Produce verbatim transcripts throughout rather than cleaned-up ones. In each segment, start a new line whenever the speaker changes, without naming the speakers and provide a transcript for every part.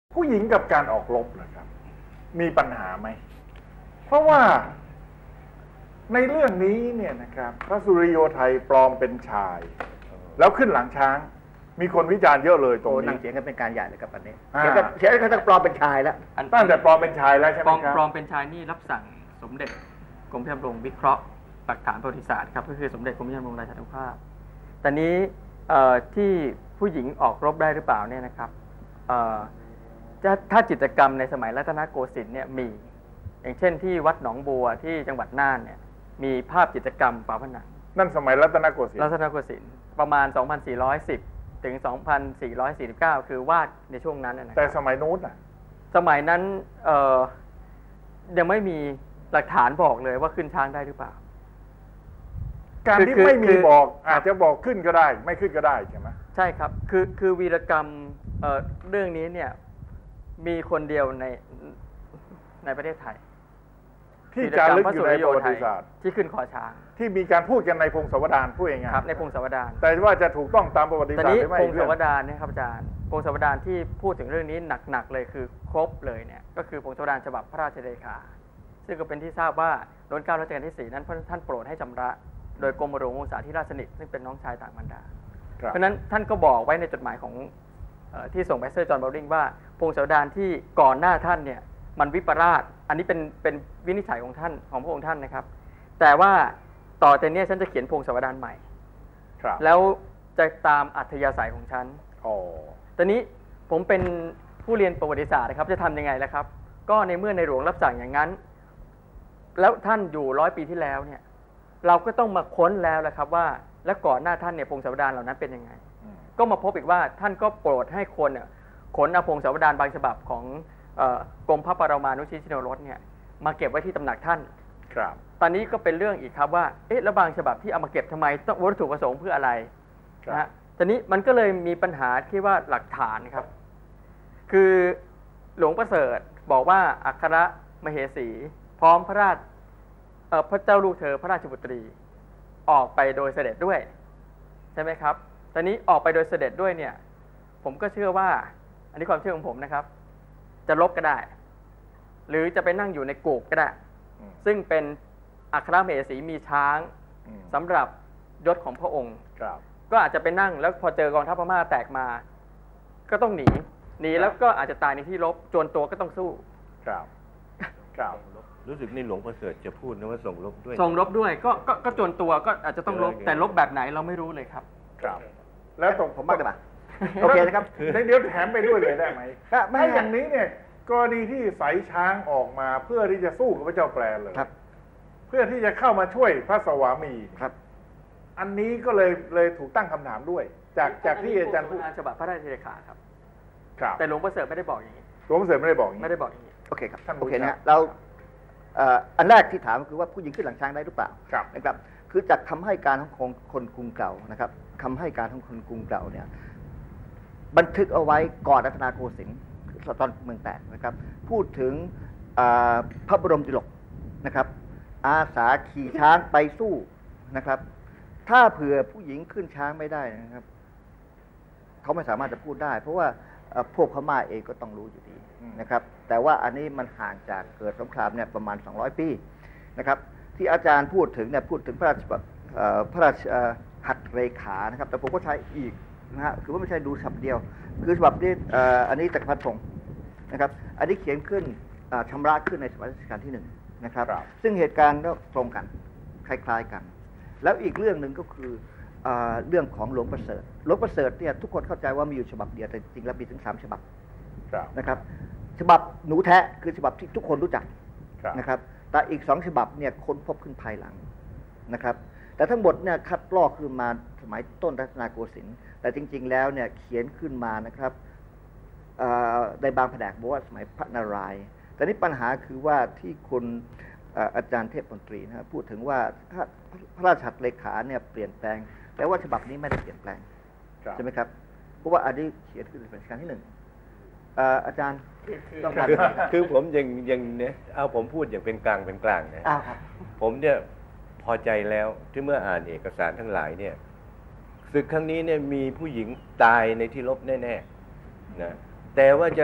ผู้หญิงกับการออกรบนะครับมีปัญหาไหมเพราะว่าในเรื่องนี้เนี่ยนะครับพระสุริโยไทยปลอมเป็นชายแล้วขึ้นหลังช้างมีคนวิจารณ์เยอะเลยตรงนี้
นั่งเสียงกันเป็นการใหญ่เลยกับอันนี้เสียงกันเสียงกันจะปลอมเป็นชายแล้ว
ตั้งแต่ปลอมเป็นชายแล้วใช่ไหมครับ
ปลอมเป็นชายนี่รับสั่งสมเด็จกรมพระยาดำรงวิเคราะห์หลักฐานประวัติศาสตร์ครับก็คือสมเด็จกรมพระยาดำรงราชานุภาพแต่นี้ที่ผู้หญิงออกรบได้หรือเปล่าเนี่ยนะครับถ้าจิตรกรรมในสมัยรัตนโกสินทร์เนี่ยมีอย่างเช่นที่วัดหนองบัวที่จังหวัดน่านเนี่ยมีภาพจิตรกรรมฝาผนัง
นั่นสมัยรัตนโกสินทร์
รัตนโกสินทร์ประมาณสองพันสี่ร้อยสิบถึงสองพันสี่ร้อยสี่สิบเก้าคือวาดในช่วงนั้นนะ
แต่สมัยนู้นอ่ะ
สมัยนั้นยังไม่มีหลักฐานบอกเลยว่าขึ้นช้างได้หรือเปล่า
การที่ไม่มีบอกอาจจะบอกขึ้นก็ได้ไม่ขึ้นก็ได้ใช่ไหม
ใช่ครับคือคือวีรกรรมเอ่อเรื่องนี้เนี่ยมีคนเดียวในในประเทศไทย
ที่จารึกอยู่ในประวัติศาสตร์
ที่ขึ้นคอช้าง
ที่มีการพูดกันในพงศาวดารพูดเอง
ครับในพงศาวดาร
แต่ว่าจะถูกต้องตามประวัติศาสตร์หรือไม่
พงศาวดารเนี่ยครับอาจารย์พงศาวดารที่พูดถึงเรื่องนี้หนักๆเลยคือครบเลยเนี่ยก็คือพงศาวดารฉบับพระราชเลขาซึ่งก็เป็นที่ทราบว่ารัชกาลรัชกาลที่สี่นั้นท่านโปรดให้ชำระโดยกรมหลวงวงศาธิราชสนิทซึ่งเป็นน้องชายต่างมารดาเพราะนั้นท่านก็บอกไว้ในจดหมายของที่ส่งไปเซอร์จอห์น เบลลิงว่าพงศาวดารที่ก่อนหน้าท่านเนี่ยมันวิปราชอันนี้เป็นเป็นวินิจฉัยของท่านของพระองค์ท่านนะครับแต่ว่าต่อจากนี้ฉันจะเขียนพงศาวดารใหม่แล้วจะตามอัธยาศัยของฉัน
อ๋อ
ตอนนี้ผมเป็นผู้เรียนประวัติศาสตร์นะครับจะทำยังไงล่ะครับก็ในเมื่อในหลวงรับสั่งอย่างนั้นแล้วท่านอยู่ร้อยปีที่แล้วเนี่ยเราก็ต้องมาค้นแล้วแหละครับว่าและก่อนหน้าท่านเนี่ยพงศาวดารเหล่านั้นเป็นยังไงก็มาพบอีกว่าท่านก็โปรดให้คนเนี่ยขนเอาพงศาวดารบางฉบับของกรมพระปรมานุชิตชิโนรสเนี่ยมาเก็บไว้ที่ตำหนักท่าน
ครับ
ตอนนี้ก็เป็นเรื่องอีกครับว่าเอ๊ะแล้วบางฉบับที่เอามาเก็บทำไมต้องวัตถุประสงค์เพื่ออะไรนะฮะตอนนี้มันก็เลยมีปัญหาที่ว่าหลักฐานครับคือหลวงประเสริฐบอกว่าอัครมเหสีพร้อมพระราชพระเจ้าลูกเธอพระราชบุตรีออกไปโดยเสด็จด้วยใช่ไหมครับตอนนี้ออกไปโดยเสด็จด้วยเนี่ยผมก็เชื่อว่าอันนี้ความเชื่อของผมนะครับจะลบก็ได้หรือจะไปนั่งอยู่ในกูกก็ได้ซึ่งเป็นอัครมเหสีมีช้างสำหรับยศของพระองค์ก็อาจจะไปนั่งแล้วพอเจอกองทัพพม่าแตกมาก็ต้องหนีหนีแล้วก็อาจจะตายในที่รบจวนตัวก็ต้องสู้
ครับครับ
รู้สึกในหลวงประเสริฐจะพูดนะว่าส่งรบด้วย
ส่งรบด้วยก็ก็ก็จวนตัวก็อาจจะต้องรบแต่รบแบบไหนเราไม่รู้เลยครับ
ครับแล้วตรง
ผมมากเลยป่ะโอเคนะครับ
เดี๋ยวแถมไปด้วยเลยได้ไหมถ้าอย่างนี้เนี่ยกรณีที่สายช้างออกมาเพื่อที่จะสู้กับพระเจ้าแปลเลยเพื่อที่จะเข้ามาช่วยพระสวามี
ครับ
อันนี้ก็เลยเลยถูกตั้งคำถามด้วยจากจากที่อาจารย์พูด
ฉบับพระราชเลขาครับ
ครับ
แต่หลวงประเสริฐไม่ได้บอกอย่างนี้
หลวงประเสริฐไม่ได้บอกอย่างนี้
ไม่ได้บอกอย่างนี้
โอเคครับโอเคนะเราอันแรกที่ถามคือว่าผู้หญิงขึ้นหลังช้างได้หรือเปล่านะครับคือจากคำให้การของคนกรุงเก่านะครับคำให้การของคนกรุงเก่าเนี่ยบันทึกเอาไว้ก่อนรัตนโกสินทร์ตอนเมืองแตกนะครับพูดถึงพระบรมดิลกนะครับอาสาขี่ช้างไปสู้นะครับถ้าเผื่อผู้หญิงขึ้นช้างไม่ได้นะครับเขาไม่สามารถจะพูดได้เพราะว่าพวกพม่าเองก็ต้องรู้อยู่ดีนะครับแต่ว่าอันนี้มันห่างจากเกิดสงครามเนี่ยประมาณสองร้อยปีนะครับที่อาจารย์พูดถึงเนี่ยพูดถึงพระราชพระราชหัตถเลขานะครับแต่ผมก็ใช้อีกนะฮะคือว่าไม่ใช่ดูฉบับเดียวคือฉบับนี้อันนี้จักรพรรดิพงศ์นะครับอันนี้เขียนขึ้นชำระขึ้นในสมัยรัชกาลที่หนึ่งนะครับซึ่งเหตุการณ์ก็ตรงกันคล้ายๆกันแล้วอีกเรื่องหนึ่งก็คือเรื่องของหลวงประเสริฐหลวงประเสริฐเนี่ยทุกคนเข้าใจว่ามีอยู่ฉบับเดียวแต่จริงแล้วมีถึงสามฉบับนะครับฉบับหนูแท้คือฉบับที่ทุกคนรู้จักนะครับแต่อีกสองฉบับเนี่ยค้นพบขึ้นภายหลังนะครับแต่ทั้งหมดเนี่ยคัดลอกขึ้นมาสมัยต้นรัตนโกสินทร์แต่จริงๆแล้วเนี่ยเขียนขึ้นมานะครับในบางแผนกบอกว่าสมัยพระนารายณ์แต่นี้ปัญหาคือว่าที่คุณอาจารย์เทพมนตรีนะพูดถึงว่าพระราชหัตถเลขาเนี่ยเปลี่ยนแปลงแต่ว่าฉบับนี้ไม่ได้เปลี่ยนแปลงใช่ไหมครับเพราะว่าอันนี้เขียนขึ้นในรัชกาลที่หนึ่งอาจารย์
ต้องการคือผมยังยังเนี่ยเอาผมพูดอย่างเป็นกลางเป็นกลางนะผมเนี่ยพอใจแล้วที่เมื่ออ่านเอกสารทั้งหลายเนี่ยศึกครั้งนี้เนี่ยมีผู้หญิงตายในที่รบแน่ๆนะแต่ว่าจะ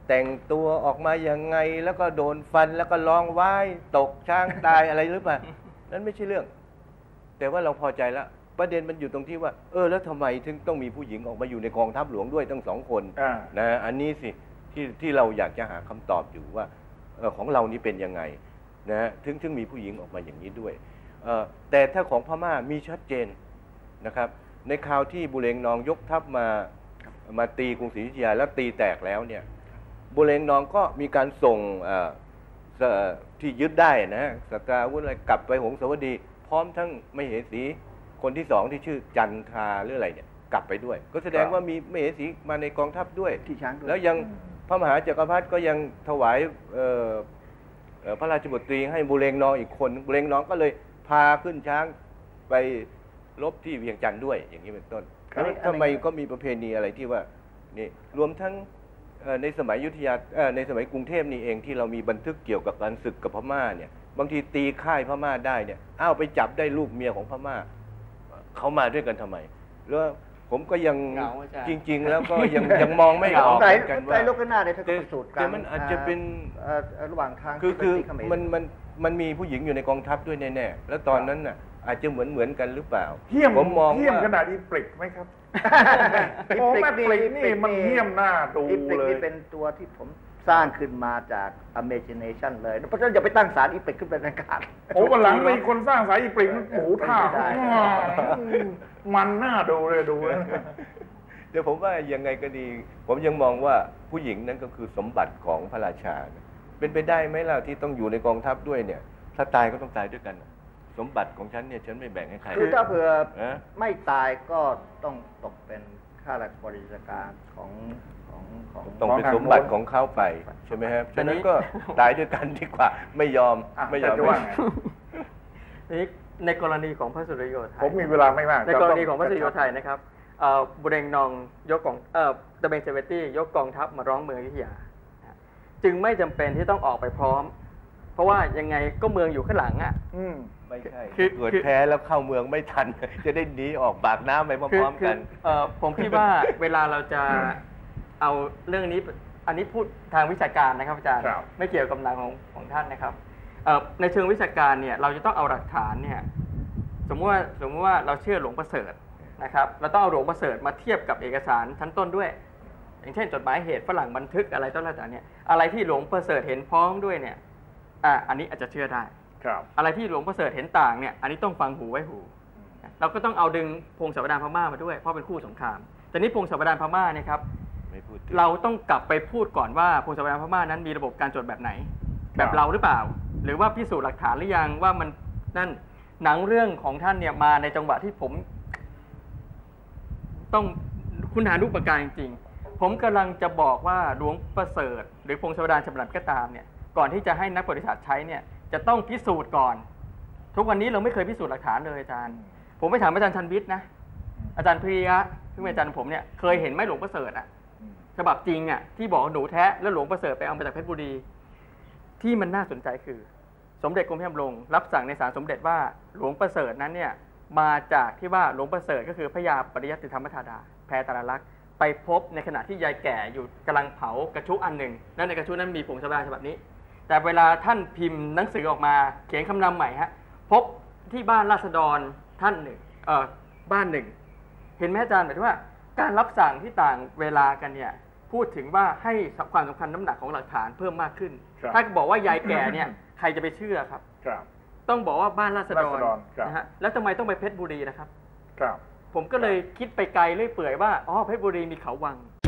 แต่งตัวออกมายังไงแล้วก็โดนฟันแล้วก็ร้องว้ายตกช้างตายอะไรหรือเปล่านั้นไม่ใช่เรื่องแต่ว่าเราพอใจแล้วประเด็นมันอยู่ตรงที่ว่าเออแล้วทำไมถึงต้องมีผู้หญิงออกมาอยู่ในกองทัพหลวงด้วยตั้งสองคนนะอันนี้สิที่ที่เราอยากจะหาคำตอบอยู่ว่าเออของเรานี่เป็นยังไงนะถึงถึงมีผู้หญิงออกมาอย่างนี้ด้วยเออแต่ถ้าของพม่ามีชัดเจนนะครับในคราวที่บุเรงนองยกทัพมามาตีกรุงศรีอยุธยาแล้วตีแตกแล้วเนี่ยบุเรงนองก็มีการส่งที่ยึดได้นะสตราวุธอะไรกลับไปหงสาวดีพร้อมทั้งมเหสีคนที่สองที่ชื่อจันทราหรืออะไรเนี่ยกลับไปด้วยก็แสดงว่ามีมเหสีมาในกองทัพด้วยที่ช้างด้วยแล้วยังพระมหาจักรพรรดิก็ยังถวายพระราชบุตรีให้บุเรงนองอีกคนบุเรงนองก็เลยพาขึ้นช้างไปรบที่เวียงจันทร์ด้วยอย่างนี้เป็นต้นแล้วทำไมก็มีประเพณีอะไรที่ว่านี่รวมทั้งในสมัยอยุธยาในสมัยกรุงเทพนี่เองที่เรามีบันทึกเกี่ยวกับการศึกกับพม่าเนี่ยบางทีตีค่ายพม่าได้เนี่ยอ้าวไปจับได้ลูกเมียของพม่าเขามาด้วยกันทำไมแล้วผมก็ยังจริงๆแล้วก็ยังยังมองไม่ออกกันว่า
ลูกหน้าในทางสูตร
แต่มันอาจจะเป็น
ระหว่างทาง
คือคือมันมันมันมีผู้หญิงอยู่ในกองทัพด้วยแน่ๆแล้วตอนนั้นน่ะอาจจะเหมือนเหมือนกันหรือเปล่า
เหี้ยม
ผมมอง
เหี้ยมขนาดอีปริกไหมครับโอ้แม่ปริกนี่มันเหี้ยมหน้าดูเลย
นี่เป็นตัวที่ผมสร้างขึ้นมาจาก imagination เลยเพราะฉะนั้นอย่าไปตั้งสารอีปริกขึ้นเป็นอากาศ
โอ้วันหลังมีคนสร้างสารอีปริกหมูท่ามันหน้าดูเลยดูเลย
เดี๋ยวผมว่ายังไงก็ดีผมยังมองว่าผู้หญิงนั้นก็คือสมบัติของพระราชาเป็นไปได้ไหมล่ะที่ต้องอยู่ในกองทัพด้วยเนี่ยถ้าตายก็ต้องตายด้วยกันสมบัติของฉันเนี่ยฉันไม่แบ่งให้ใคร
คือถ้าเผื่อไม่ตายก็ต้องตกเป็นข้าราชบริการของของของ
ต้องเป็นสมบัติของเขาไปใช่ไหมครับฉะนั้นก็ตายด้วยกันดีกว่าไม่ยอมไม่ยอมว่า
นี่ในกรณีของพระสุริโยไทย
ผมมีเวลาไม่มาก
ในกรณีของพระสุริโยไทยนะครับบุเรงนองยกกองเอ่อตะเบงเซเวตี้ยกกองทัพมาร้องเมืองอยุธยาจึงไม่จำเป็นที่ต้องออกไปพร้อมเพราะว่ายังไงก็เมืองอยู่ข้างหลังอ่ะ
ไม่ใช่เกิดแพ้แล้วเข้าเมืองไม่ทันจะได้หนีออกปากน้ำไปพร้อมๆกัน
ผมคิดว่าเวลาเราจะเอาเรื่องนี้อันนี้พูดทางวิชาการนะครับอาจารย์ไม่เกี่ยวกับหนังของของท่านนะครับในเชิงวิชาการเนี่ยเราจะต้องเอาหลักฐานเนี่ยสมมติว่าสมมติว่าเราเชื่อหลวงประเสริฐนะครับเราต้องเอาหลวงประเสริฐมาเทียบกับเอกสารชั้นต้นด้วยอย่างเช่นจดหมายเหตุฝรั่งบันทึกอะไรต้นต่างๆเนี่ยอะไรที่หลวงประเสริฐเห็นพ้องด้วยเนี่ยอ่าอันนี้อาจจะเชื่อได้
ครับ
อะไรที่หลวงประเสริฐเห็นต่างเนี่ยอันนี้ต้องฟังหูไว้หูเราก็ต้องเอาดึงพงศาวดารพม่ามาด้วยเพราะเป็นคู่สงครามแต่นี้พงศาวดารพม่าเนี่ยครับเราต้องกลับไปพูดก่อนว่าพงศาวดารพม่านั้นมีระบบการจดแบบไหนแบบเราหรือเปล่าหรือว่าพิสูจน์หลักฐานหรือยังว่ามันนั่นหนังเรื่องของท่านเนี่ยมาในจังหวะที่ผมต้องคุณหานุปการจริงๆผมกำลังจะบอกว่าหลวงประเสริฐหรือพงศาวดารฉบับก็ตามเนี่ยก่อนที่จะให้นักประวัติศาสตร์ใช้เนี่ยจะต้องพิสูจน์ก่อนทุกวันนี้เราไม่เคยพิสูจน์หลักฐานเลยอาจารย์ผมไปถามอาจารย์ชันวิทย์นะอาจารย์พิริยะซึ่งเป็นอาจารย์ผมเนี่ยเคยเห็นไหมหลวงประเสริฐอ่ะฉบับจริงอ่ะที่บอกหนูแท้แล้วหลวงประเสริฐไปเอามาจากเพชรบุรีที่มันน่าสนใจคือสมเด็จกรมพระยาดำรงรับสั่งในศาลสมเด็จว่าหลวงประเสริฐนั้นเนี่ยมาจากที่ว่าหลวงประเสริฐก็คือพระยาปริยัติธรรมธาดาแพรตาลักษณ์ไปพบในขณะที่ยายแก่อยู่กำลังเผากระชุอันหนึ่งแล้วในกระชุนั้นมีผงชาบาฉบับนี้แต่เวลาท่านพิมพ์หนังสือออกมาเขียนคำนำใหม่ฮะพบที่บ้านราษฎรท่านหนึ่งเออบ้านหนึ่งเห็นไหมอาจารย์หมายถึงว่าการรับสั่งที่ต่างเวลากันเนี่ยพูดถึงว่าให้ความสำคัญน้ำหนักของหลักฐานเพิ่มมากขึ้นถ้าบอกว่ายายแก่เนี่ยใครจะไปเชื่อครับต้องบอกว่าบ้านราษฎรนะฮะแล้วทำไมต้องไปเพชรบุรีนะครับผมก็เลยคิดไปไกลเรื่อยเปื่อยว่าอ๋อเพชรบุรีมีเขาวัง